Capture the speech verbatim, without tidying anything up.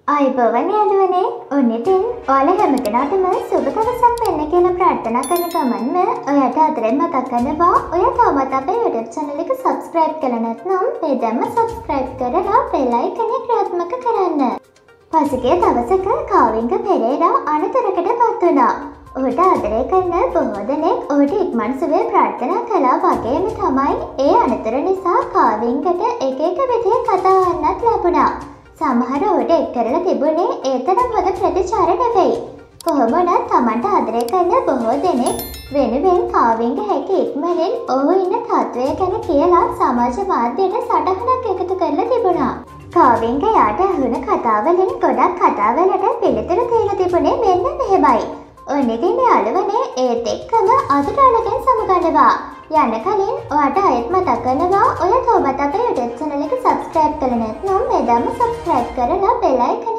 අයිබෝවන් යාළුවනේ ඔන්න ඉතින් ඔයාලා හැමදෙනාටම සුබ දවසක් වෙන්න කියලා ප්‍රාර්ථනා කරන ගමන්ම ඔයාට අදරෙන් මතක් කරනවා ඔයා තාමත් අපේ YouTube channel එක subscribe කරලා නැත්නම් මේ දැම්ම subscribe කරලා bell icon එක ක්‍රියාත්මක කරන්න. පසුගිය දවසක කාවින්ග පෙරේරා අනතුරකට පත් වුණා. ඔහුට ආදරය කරන බොහෝ දෙනෙක් ඔහුට ඉක්මන් සුවය ප්‍රාර්ථනා කළා වගේම තමයි ඒ අනතුර නිසා කාවින්ගට එක එක විදිහේ කතා අහන්නත් ලැබුණා. සමහර ඔහුට එක් කරලා තිබුණේ ඒ තරම් හොඳ ප්‍රතිචාර නෙවෙයි. කොහොම වුණත් තමන්ට ආදරය කරන බොහෝ දෙනෙක් වෙනුවෙන් කාවින්ග හැකි ඉක්මනින් ඔහු ඉන්න තත්වය ගැන කියලා සමාජ මාධ්‍යයට සටහනක් එකතු කරලා තිබුණා. කාවින්ග යාට අහුණ කතාවලින් ගොඩක් කතාවලට පිළිතුරු දීලා තිබුණේ මෙන්න මෙහෙමයි. ඔන්න ඉතින් යාළුවනේ ඒත් එක්කම අදට ඔයාලගෙන් සමුගන්නවා. යන්න කලින් ඔයාට ආයෙත් මතක් කරනවා ඔයා තවමත් අපේ YouTube channel එක subscribe කරලා නැත්නම් මේ දැම්ම subscribe කරලා bell icon